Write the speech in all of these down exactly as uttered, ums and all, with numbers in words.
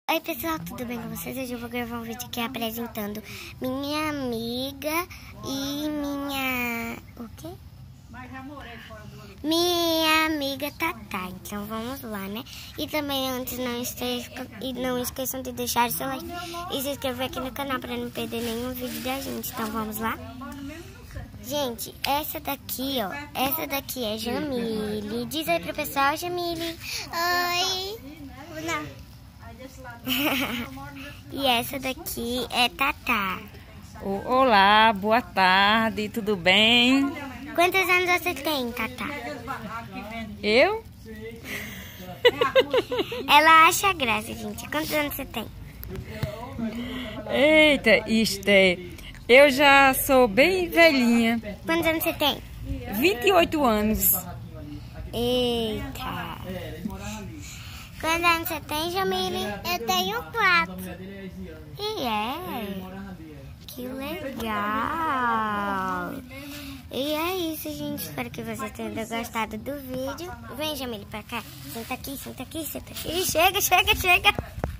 Oi pessoal, tudo bem com vocês? Hoje eu vou gravar um vídeo aqui apresentando minha amiga e minha... o quê? Minha amiga Tatá. Então vamos lá, né? E também antes não, esqueçam, e não esqueçam de deixar seu like e se inscrever aqui no canal para não perder nenhum vídeo da gente. Então vamos lá? Gente, essa daqui, ó, essa daqui é Jamile. Diz aí pro pessoal, Jamile. Oi. Não. E essa daqui é Tatá. Olá, boa tarde, tudo bem? Quantos anos você tem, Tatá? Eu? Ela acha graça, gente. Quantos anos você tem? Eita, Esté, eu já sou bem velhinha. Quantos anos você tem? vinte e oito anos. Eita. Quantos anos você tem, Jamile? Eu tenho quatro. E é? Que legal. E é isso, gente. Espero que vocês tenham gostado do vídeo. Vem, Jamile, pra cá. Senta aqui, senta aqui, senta aqui. Chega, chega, chega.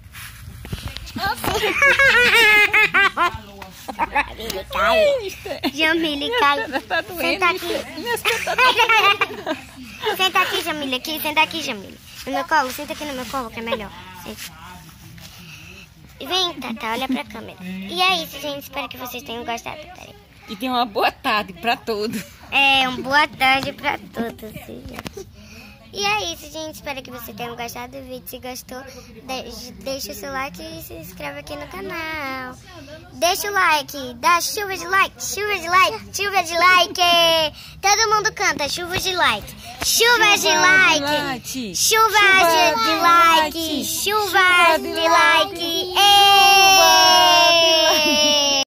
Jamile cai. Jamile cai. Senta aqui. Senta aqui, Jamile. Aqui, senta aqui, Jamile. No meu colo, senta aqui no meu colo que é melhor. Senta. Vem, Tatá, olha pra câmera. E é isso, gente. Espero que vocês tenham gostado. Peraí. E tenha uma boa tarde pra todos. É, uma boa tarde pra todos, gente. E é isso, gente. Espero que vocês tenham gostado do vídeo. Se gostou, de deixa o seu like e se inscreve aqui no canal. Deixa o like. Dá chuva de like. Chuva de like. Chuva de like. Todo mundo canta. Chuva de like. Chuva de like. Chuva de like. Chuva de like.